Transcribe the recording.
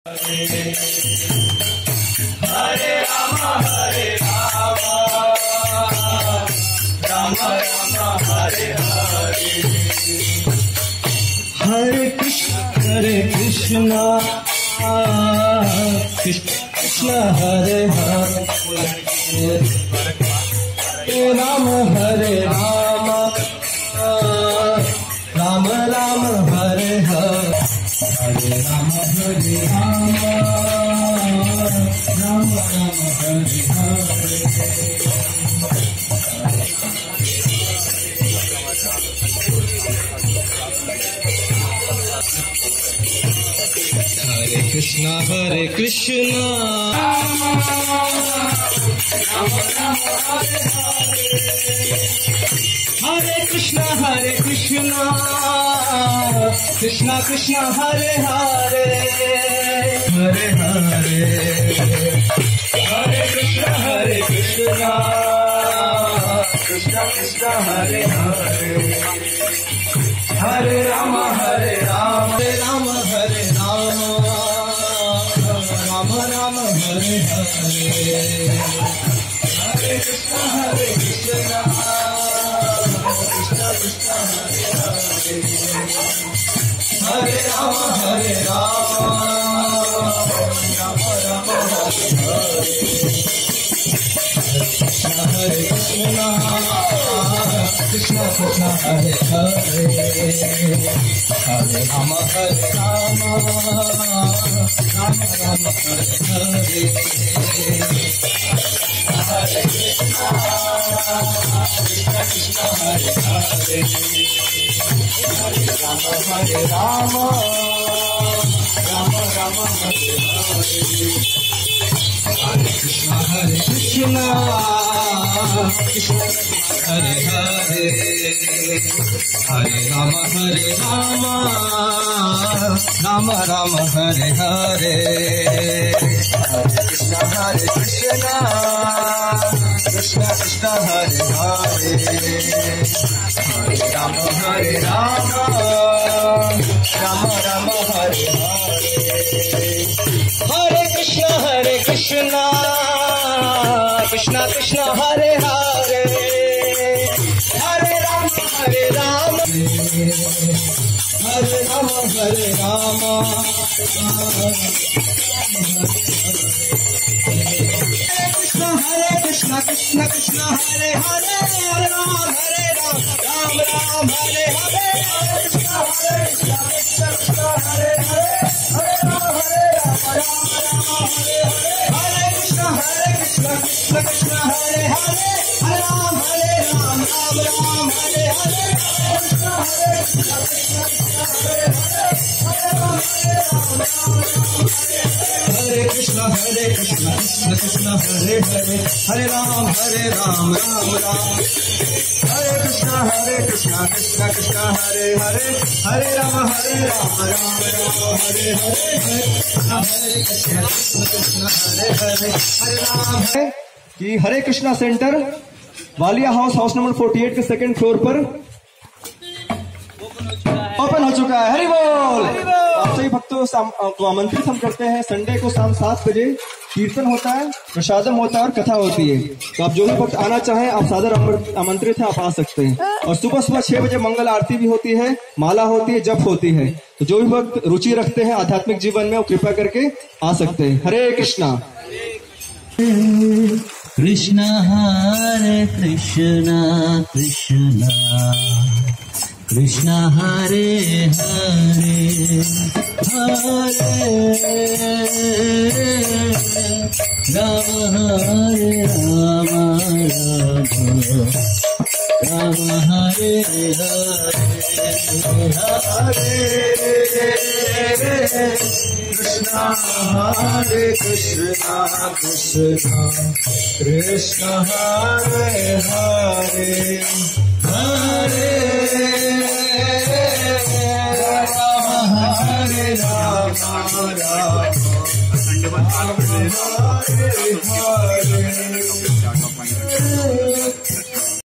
हरे राम राम राम हरे हरे। हरे कृष्ण कृष्ण हरे हरे, राम हरे राम राम राम हरे हरे। हरे राम राम राम हरे हरे। हरे कृष्ण हरे कृष्ण हरे कृष्ण कृष्ण कृष्ण हरे हरे, हरे हरे। हरे कृष्ण कृष्ण कृष्ण हरे हरे, हरे राम हरे राम राम हरे राम राम राम हरे हरे। हरे कृष्ण कृष्ण कृष्ण हरे हरे, हरे राम राम राम हरे हरे। हरे कृष्ण कृष्ण कृष्ण हरे हरे, हरे राम राम राम हरे हरे। हरे कृष्ण कृष्ण हरे हरे, हरे राम राम राम हरे हरे। हरे कृष्ण कृष्ण हरे हरे, हरे राम राम राम हरे हरे। हरे कृष्ण कृष्ण कृष्ण हरे हरे, हरे राम राम राम हरे हरे। हरे कृष्ण कृष्ण कृष्ण हरे हरे, हरे राम हरे राम हरे कृष्ण कृष्ण हरे हरे, हरे राम राम राम हरे हरे। हरे कृष्ण कृष्ण हरे हरे, हरे राम राम हरे हरे। हरे कृष्ण कृष्ण कृष्ण हरे हरे, हरे राम राम राम हरे हरे। हरे कृष्ण हरे हरे, हरे राम हरे कृष्ण कृष्ण कृष्ण हरे हरे, हरे राम राम राम। हरे कृष्ण कृष्ण कृष्ण हरे हरे, हरे राम राम राम हरे हरे। हरे कृष्ण कृष्ण हरे हरे, हरे राम। कि Hare Krishna centre Walia house number 48 के second floor पर ओपन हो चुका है। हरि बोल। आप सभी भक्तों को आमंत्रित हम करते हैं। संडे को शाम 7 बजे कीर्तन होता है, प्रसादम होता है और कथा होती है। तो आप जो भी भक्त आना चाहें आप सादर आमंत्रित हैं, आप आ सकते हैं। और सुबह 6 बजे मंगल आरती भी होती है, माला होती है, जप होती है। तो जो भी भक्त रुचि रखते हैं आध्यात्मिक जीवन में वो कृपा करके आ सकते हैं। हरे कृष्णा। कृष्ण हरे कृष्ण कृष्ण कृष्ण हरे हरे, हरे राम हरे राम राम हरे हरे। हरे कृष्ण हरे कृष्ण कृष्ण कृष्ण हरे हरे, हरे राम हरे राम राम हरे हरे।